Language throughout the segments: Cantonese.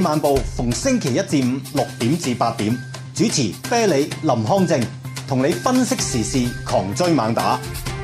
晚報逢星期一至五6點至8點，主持啤梨、林康正，同你分析時事，狂追猛打。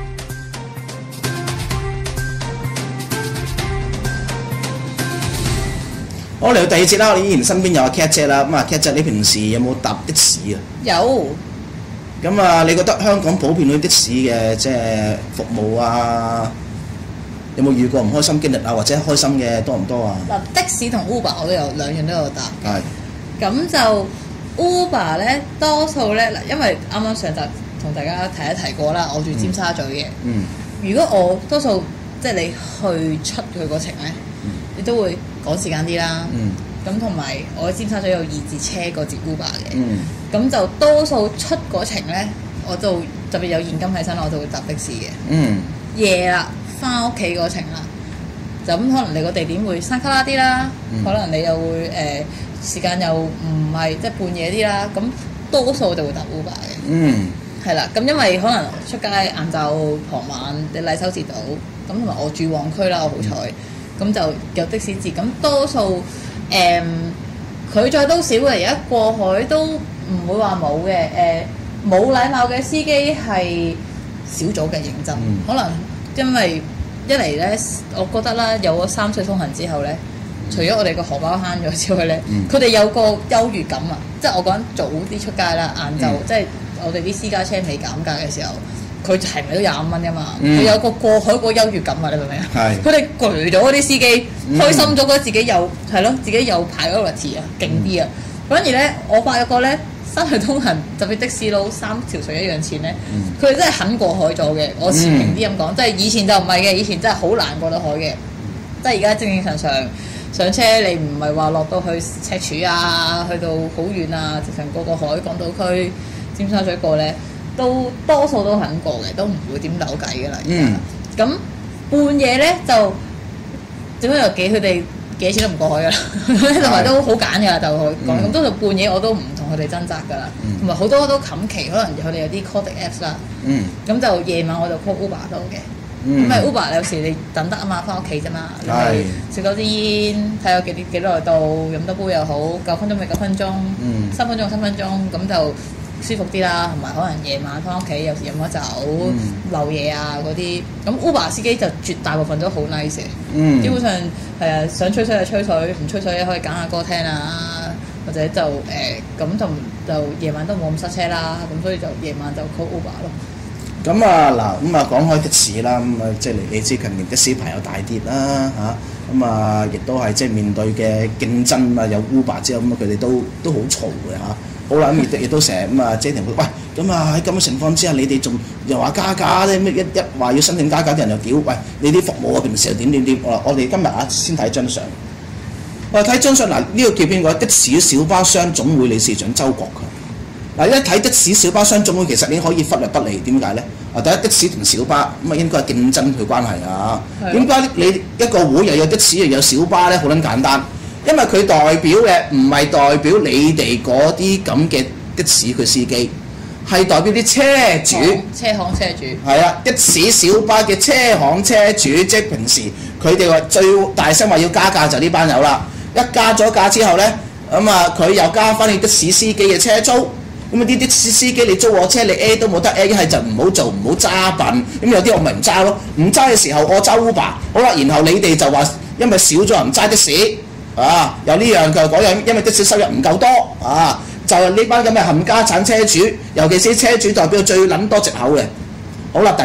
好，嚟到第二節啦，我哋依然身邊有阿 Cat 姐啦。咁啊 Cat 姐，你平時有冇搭的士啊？ 有。 咁啊，你覺得香港普遍嗰啲的士嘅即係服務啊，有冇遇過唔開心經歷啊？或者開心嘅多唔多啊？ 嗱，的士同 Uber 我都有兩樣都有搭。 係。 咁就 Uber 咧，多數咧嗱，因為啱啱上集同大家提過啦，我住尖沙咀嘅。如果我多數即係你出去嗰程咧，你都會趕時間啲啦。咁同埋我喺尖沙咀有2節車過接 Uber 嘅。咁就多數出嗰程咧，我就特別有現金喺身，我就會搭的士嘅。夜啦，翻屋企嗰程啦，就咁可能你個地點會山卡拉啲啦，可能你又會時間又唔係即係半夜啲啦，咁多數我就會搭 Uber 嘅。係啦，咁因為可能出街晏晝傍晚你禮收節到，咁同埋我住旺區啦，我好彩，咁就有的士接，咁多數佢再都少嘅，而家過海都唔會話冇嘅。冇禮貌嘅司機係少咗嘅，認真。可能因為一嚟咧，我覺得啦，有咗3歲通行之後咧，除咗我哋個荷包慳咗之外咧，佢哋有個優越感啊！即係我講緊早啲出街啦，晏晝即係我哋啲私家車未減價嘅時候，佢係咪都25蚊㗎嘛？佢有個過海個優越感啊！你明唔明啊？佢哋攰咗嗰啲司機，開心咗，覺得自己有係咯，自己有 priority 啊，勁啲啊！反而咧，我發覺咧，三隧通行特別的士佬3條隧一樣錢咧，佢哋真係肯過海咗嘅。我持平啲咁講，即係以前就唔係嘅，以前真係好難過得海嘅。即係而家正正常常上車，你唔係話落到去赤柱啊，去到好遠啊，直情過個海，港島區、尖沙咀過咧，都多數都肯過嘅，都唔會點扭計㗎啦。咁半夜咧就點解又佢哋幾錢都唔過海㗎啦，同埋都好揀㗎啦，就講咁多數半夜我都唔同佢哋掙扎㗎啦，同埋好多都冚期，可能佢哋有啲 call 的 apps 啦，咁就夜晚我就 call Uber 多嘅，咁咪 Uber 有時你等得啊嘛，翻屋企啫嘛，你咪食多支煙，睇下幾耐到，飲多杯又好，9分鐘咪9分鐘，3分鐘3分鐘，咁就舒服啲啦，同埋可能夜晚翻屋企有時飲咗酒漏嘢啊嗰啲，咁 Uber 司機就絕大部分都好 nice 嘅，基本上係啊，想吹水就吹水，唔吹水可以揀下歌聽啊，或者就咁就夜晚都冇咁塞車啦，咁所以就夜晚就 call Uber 咯。 咁啊嗱，咁啊講開的士啦，咁啊即係你知近年的士牌又大跌啦嚇，咁啊亦都係即係面對嘅競爭啊，有 Uber 之後咁啊，佢哋都好嘈嘅嚇。好啦，咁亦都成日咁啊，姐同佢喂，咁啊喺咁嘅情況之下，你哋仲又話加價咧？一話要申請加價，啲人又屌，喂，你啲服務啊平時又點？我哋今日先睇張相。我睇張相嗱，呢個叫邊個？的士小巴商總會理事長周國強。嗱，一睇的士小巴商總會，其實你可以忽略不理，點解咧？第一的士同小巴咁啊，應該係競爭佢關係啊。點解你一個會又有的士又有小巴咧？好撚簡單。因為佢代表嘅唔係代表你哋嗰啲咁嘅的士佢司機，係代表啲車主、 車行車主。 係啊，的士小巴嘅車行車主，即係平時佢哋話最大聲話要加價就呢班友啦。一加咗價之後咧，咁啊佢又加翻你的士司機嘅車租，咁啊啲的士司機你租我車你 A 都冇得 A， 一係就唔好做，唔好揸笨。咁有啲我咪唔揸咯，唔揸嘅時候我揸 Uber， 好啦，然後你哋就話因為少咗人揸的士。有呢樣佢又嗰樣，因為的士收入唔夠多就係呢班咁嘅冚家產車主，尤其是車主代表最撚多藉口嘅。好啦，第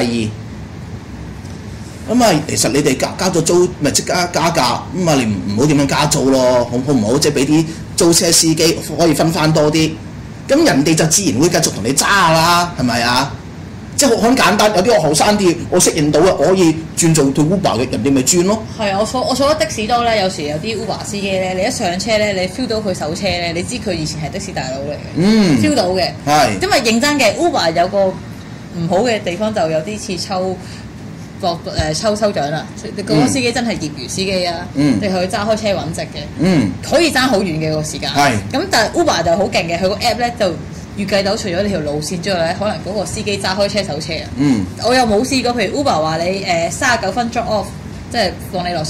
二咁其實你哋加咗租，咪即刻加價咁你唔好點樣加租咯，好唔好？即係俾啲租車司機可以分翻多啲，咁人哋就自然會繼續同你揸啦，係咪啊？即係好簡單，有啲我後生啲，我適應到嘅，我可以轉做 Uber 嘅，人哋咪轉咯。係啊， 我坐咗的士多咧，有時有啲 Uber 司機咧，你一上車咧，你 feel 到佢手車咧，你知佢以前係的士大佬嚟嘅，feel 到嘅。係。因為認真嘅 Uber 有個唔好嘅地方，就有啲似抽獎啦。嗰個司機真係業餘司機啊，你去揸開車揾食嘅，可以爭好遠嘅個時間。係。咁但係 Uber 就好勁嘅，佢個 app 咧就預計到除咗你條路線之外咧，可能嗰個司機揸開車手車啊。我又冇試過，譬如 Uber 話你39分 drop off，即係放你落車，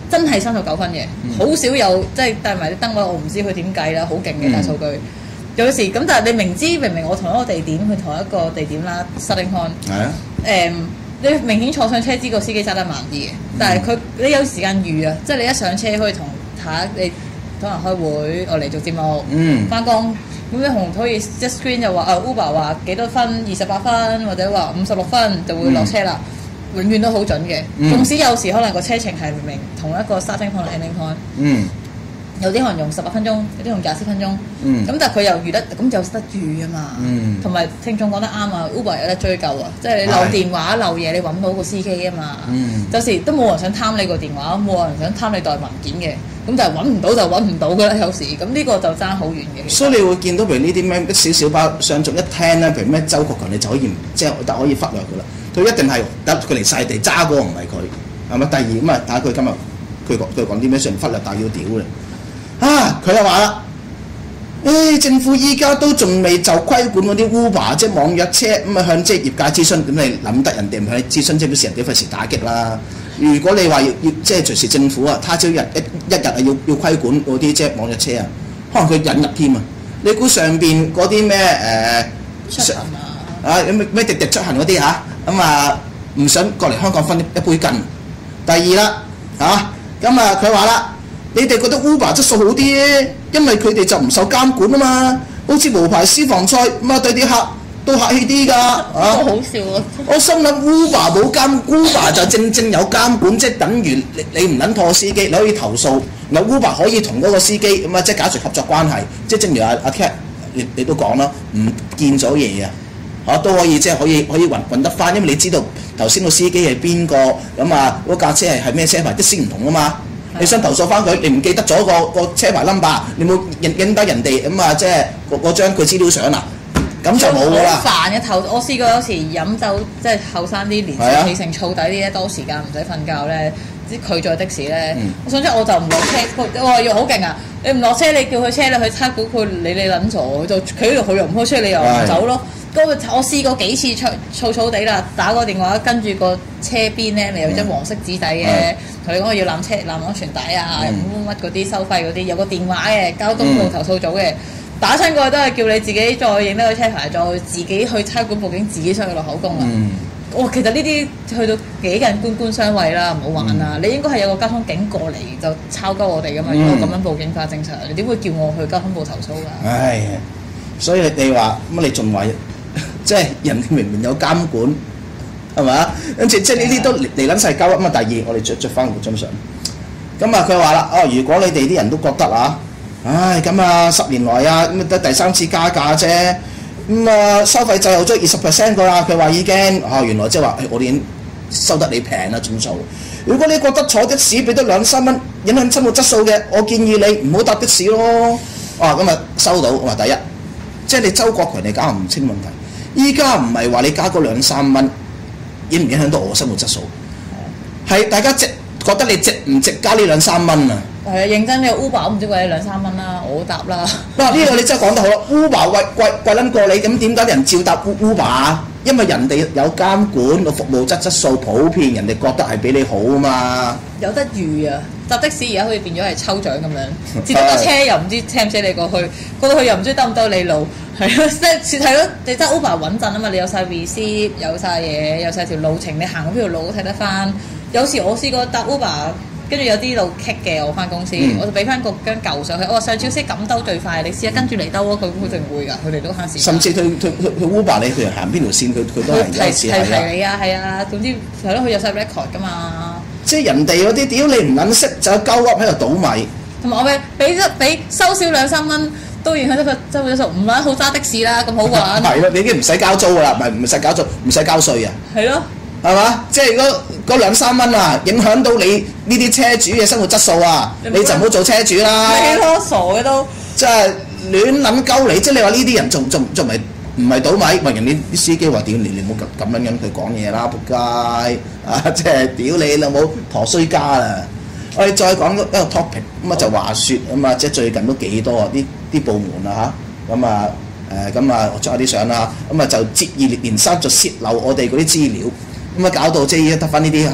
真係39分嘅，好少有即係帶埋啲燈位，我唔知佢點計啦，好勁嘅大數據。有時咁，但係你明明我同一個地點去同一個地點啦 ，Southern 係啊。 你明顯坐上車知個司機揸得慢啲嘅，但係你有時間預啊，即係你一上車可以同你可能開會，我嚟做節目，翻工。咁你可以一 screen 就話Uber 話幾多分28分或者話56分就會落車啦，永遠都好準嘅。縱使有時可能個車程係明同一個 starting point 同 ending point，有啲可能用18分鐘，有啲用24分鐘。咁但係佢又預得，咁就得預啊嘛。同埋聽眾講得啱啊 ，Uber 有得追究啊，即係你漏電話漏嘢，你揾到個司機啊嘛。有時都冇人想貪你個電話，冇人想貪你袋文件嘅。咁就係揾唔到就揾唔到㗎啦，有時咁呢個就爭好遠嘅。 所以你會見到譬如呢啲咩小巴上眾一聽咧，譬如咩周國強，你就可以即係可以忽略佢啦。佢一定係佢離晒地揸嗰個唔係佢，係咪？第二咁啊，睇下佢今日佢講啲咩上忽略，但要屌咧。佢又話啦，政府依家都仲未就規管嗰啲 Uber 即係網約車咁啊向即係業界諮詢，咁你諗得人哋唔向你諮詢，即係表示人哋費事打擊啦。如果你話要即係隨時政府啊，他朝一日要規管嗰啲即係網約車啊，可能佢引入添啊。你估上邊嗰啲咩出行咩滴滴出行嗰啲咁啊唔想過嚟香港分一杯羹。第二啦咁啊佢話啦，你哋覺得 Uber 質素好啲咧，因為佢哋就唔受監管啊嘛，好似無牌私房菜咁啊對啲客都客氣啲㗎好笑啊！ 我心諗 Uber 冇Uber 就正有監管，即係等於你唔撚妥司機，你可以投訴，嗱 Uber 可以同嗰個司機咁啊，即係解除合作關係，即係正如阿 Cat 你都講啦，唔見咗嘢都可以即係可以揾得翻，因為你知道頭先個司機係邊個，咁啊嗰架車係咩車牌，啲先唔同啊嘛。你想投訴翻佢，你唔記得咗個車牌 number， 你冇影低人哋咁啊，即係嗰張佢資料相啊。咁就冇㗎啦。 好煩嘅我試過有時飲酒，即係後生啲年少氣盛燥底啲咧，多時間唔使瞓覺咧，佢載的士咧，我想即我就唔落車，我話要好勁啊！你唔落車，你叫佢車你去差估佢你撚咗，就企喺度佢又唔開車，你又唔走咯。我試過幾次燥地啦，打個電話跟住個車邊咧，咪有張黃色紙仔嘅，同你講我要攬安全帶啊，乜嗰啲收費嗰啲，有個電話嘅交通部投訴組嘅。打親過去都係叫你自己再影低個車牌，再自己去差館報警，自己出去落口供啦。其實呢啲去到幾近官相衛啦，唔好玩啦。你應該係有個交通警過嚟就抄鳩我哋噶嘛。如果咁樣報警化正常，你點會叫我去交通部投訴㗎？ 所以你話乜你仲話即係人哋明明有監管係咪？跟住即係呢啲都嚟撚晒交咁啊！第二我哋着翻個張相，咁啊佢話啦如果你哋啲人都覺得咁啊10年來咁得第3次加價啫，收費滯後咗20% 㗎啦。佢話已經原來即係話我哋已經收得你平啦總數。如果你覺得坐的士俾得2-3蚊影響生活質素嘅，我建議你唔好搭的士咯。咁啊收到。我話第一，即係你周國強你搞唔清問題。依家唔係話你加嗰2-3蚊影唔影響到我生活質素，係大家覺得你值唔值加呢2-3蚊啊？ 係啊，認真嘅 Uber 我唔知貴你2-3蚊啦，我搭啦。 呢個你真係講得好啦 ，Uber 貴撚過你，咁點解啲人照搭 Uber 啊？因為人哋有監管，個服務質素普遍，人哋覺得係比你好啊嘛。有得預啊！搭的士而家好似變咗係抽獎咁樣，接到架車又唔知車唔車你過去，過到去又唔知兜唔兜你路，係咯，即係咯，你真係 Uber 穩陣啊嘛！你有晒 receipt，有晒嘢，有晒條路程，你行嗰條路都睇得翻。有時我試過搭 Uber。跟住有啲路棘嘅，我翻公司，我就俾翻個張舊上去。我話上次先咁兜最快，你試下跟住嚟兜啊！佢一定會㗎，佢哋都慳時間。甚至佢 Uber 你佢行邊條線，佢都係有時係你啊，係啊，總之係咯，佢有晒 record 㗎嘛。 即係人哋嗰啲屌你唔撚識就鳩噏喺度倒米。 同埋我俾收少2-3蚊，都影響得佢周咗數，唔撚好揸的士啦，咁好玩。 係咯，你已經唔使交租㗎啦，唔使交租，唔使交稅啊。 係咯。 係嘛？即係嗰2-3蚊影響到你呢啲車主嘅生活質素你就唔好做車主啦。 係咯，傻嘅都。 即係亂撚鳩你，即係你話呢啲人仲唔係倒米？問人啲司機話：屌你唔好咁樣佢講嘢啦，仆街即係屌你老母陀衰家啦！我哋再講一個 topic，咁就話説即係最近都幾多啲部門咁我出下啲相啦，就接二連三就泄漏我哋嗰啲資料。搞到即係得翻呢啲係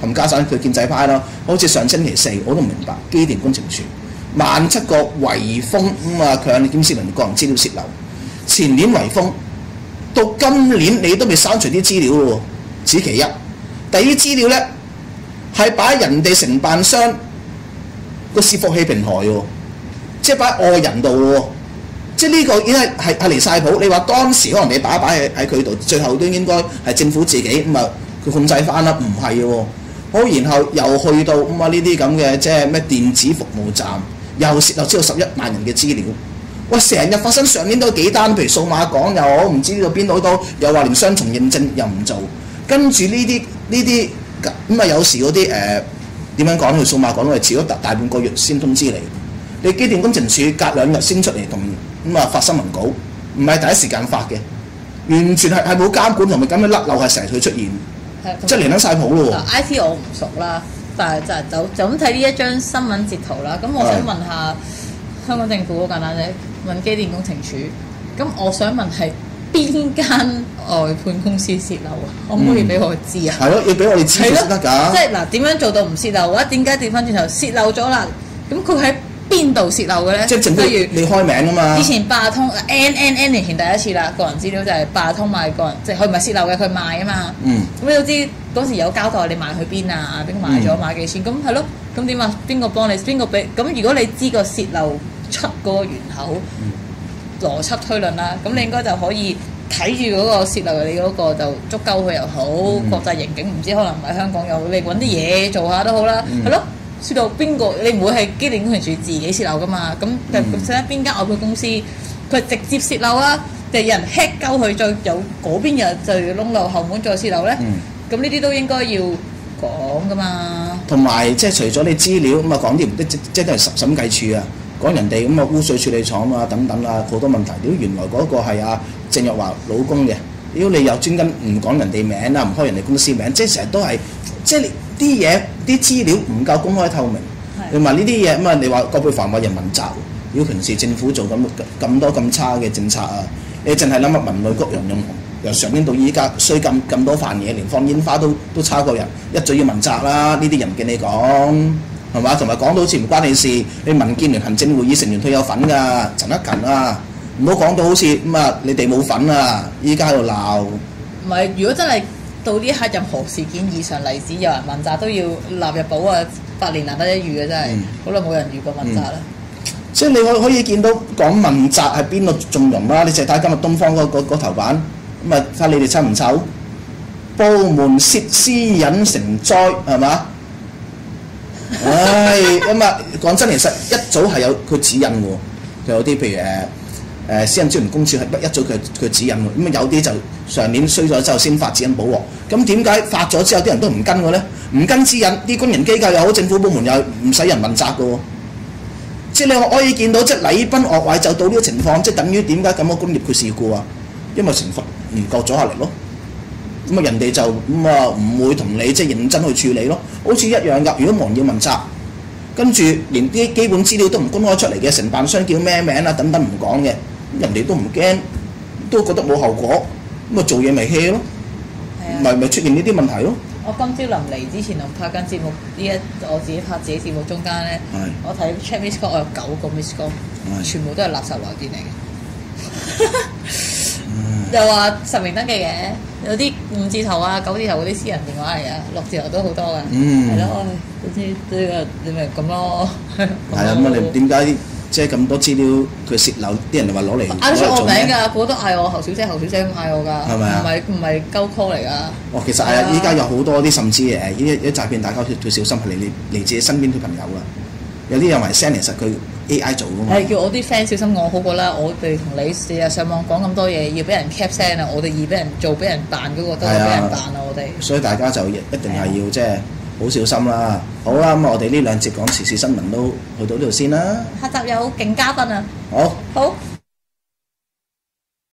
冚家產佢建制派咯。好似上星期四我都唔明白，機電工程署17,000個圍封強烈檢視人個人資料泄漏，前年圍封，到今年你都未刪除啲資料喎，此其一。第二啲資料咧係擺人哋承辦商個伺服器平台喎，即係擺外人度喎。即係呢個已經係離晒譜。你話當時可能你擺喺佢度，最後都應該係政府自己佢控制翻啦，唔係喎。好，然後又去到呢啲咁嘅即係咩電子服務站，又泄漏超過11萬人嘅資料。喂，成日發生，上年都幾單，譬如數碼港又好，唔知呢度邊度都又話連雙重認證又唔做，跟住呢啲有時嗰啲點樣講？佢數碼港都係遲咗大半個月先通知你機電工程署隔2日先出嚟同發新聞稿，唔係第一時間發嘅，完全係冇監管同埋咁嘅甩漏係成日佢出現，即係連得晒譜咯喎。 IT 我唔熟啦，但係就咁睇呢一張新聞截圖啦。咁我想問下香港政府好簡單啫，問機電工程署。咁我想問係邊間外判公司泄漏啊？可唔可以俾我知啊？ 係咯，要俾我哋知先得㗎。 即係嗱，點樣做到唔泄漏？或者點解調翻轉頭泄漏咗啦？咁佢喺邊度泄漏嘅咧？ 即係政府你開名啊嘛。 以前八達通 N 年前第一次啦，個人資料就係八達通賣個人，即係佢唔係泄漏嘅，佢賣啊嘛。咁你都知嗰時有交代你賣去邊啊？邊個賣咗買幾錢？咁係咯，咁點啊？邊個幫你？邊個俾？咁如果你知個泄漏出嗰個源口，邏輯推論啦，咁你應該就可以睇住嗰個泄漏你嗰個就捉鳩佢又好，國際刑警唔知可能唔喺香港又好，你揾啲嘢做下都好啦，係咯。泄漏邊個？你唔會係機電工程署自己泄漏噶嘛？咁睇下邊間外判公司佢直接泄漏啊，定係有人 hack 鳩佢，再有嗰邊又就窿漏後門再泄漏咧？咁呢啲都應該要講噶嘛。同埋即係除咗你資料講啲即係審計處啊，講人哋污水處理廠啊等等啊好多問題。屌原來嗰個係阿鄭若驊老公嘅，屌你又專登唔講人哋名啦，唔開人哋公司名，即係成日都係即係你。啲嘢啲資料唔夠公開透明，同埋呢啲嘢你話葛珮帆話人問責，如果平時政府做咁多咁差嘅政策啊，你淨係諗下文旅局楊潤雄由上年到依家衰咁多飯嘢，連放煙花都差過人，一早要問責啦！呢啲人唔見你講係嘛？同埋講到好似唔關你事，你民建聯行政會議成員佢有份㗎，陳克勤啊，唔好講到好似你哋冇份啊！依家喺度鬧， 唔係如果真係。到呢一刻任何事件異常例子，有人問責都要納入保啊！100年難得一遇嘅真係，好耐冇人遇過問責啦。 即係你可以見到講問責係邊個縱容啦？你淨係睇今日東方嗰頭版，睇你哋臭唔臭？部門涉私隱成災係嘛？唉講真，其實一早係有佢指引喎，佢有啲譬如私隱專員公署係一早佢指引喎，有啲就上年衰咗之後先發指引補鑊。咁點解發咗之後啲人都唔跟嘅咧？唔跟指引，啲公營機構又好，政府部門又唔使人問責嘅喎。即係你可以見到，即係禮崩樂壞就到呢個情況，即係等於點解咁多工業佢事故啊？因為懲罰唔夠阻嚇力咯。人哋就唔會同你即係認真去處理咯。好似一樣㗎，如果冇人要問責，跟住連啲基本資料都唔公開出嚟嘅，承辦商叫咩名啊等等唔講嘅，人哋都唔驚，都覺得冇後果，做嘢咪 hea 咯，咪出現呢啲問題咯。 我今朝臨嚟之前，我拍緊節目，我自己拍自己節目中間咧，我睇 check miss call， 我有9個 miss call，全部都係垃圾來電嚟嘅。又話實名登記嘅，有啲5字頭啊、9字頭嗰啲私人電話嚟啊，6字頭都好多㗎，係咯，總之呢個你咪咁咯。 係啊，你點解即係咁多資料佢泄漏？啲人話攞嚟嗌出我名㗎，個個都嗌我侯小姐咁嗌我㗎， 係咪啊？ 唔係鳩 call 嚟㗎。 其實係啊，依家有好多啲甚至一詐騙大家要小心，係嚟自己身邊啲朋友啦。有啲人話 send 其實佢 AI 做㗎嘛。係叫我啲 friend 小心我好過啦，我哋同你成日上網講咁多嘢，要俾人 cap send 啊，我哋易俾人做俾人扮嗰個都係俾人扮啊，我哋。所以大家就一定係要即係好小心啦。好啦，咁我哋呢2節講時事新聞都去到呢度先啦。下集有勁嘉賓啊！好。